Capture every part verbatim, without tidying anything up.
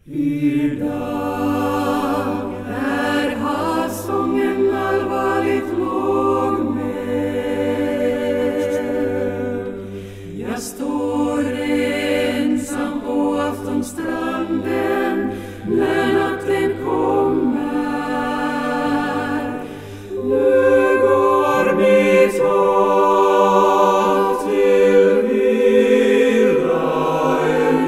Idag är havsången allvarligt lågmäld. Jag står ensam på aftonstranden när natten kommer. Nu går mitt hopp till vila en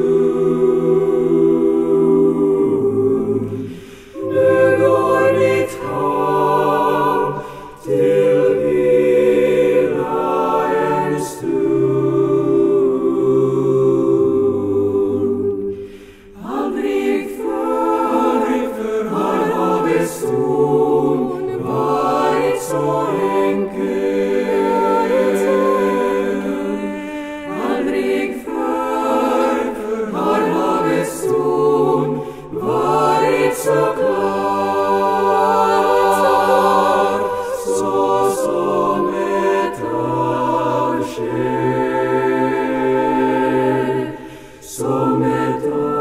stund. Nu går mitt hopp till vila en stund. Aldrig förr har havets ton varit så enkel. Aldrig förr har havets ton varit så klar, så som ett avsked, som ett avsked.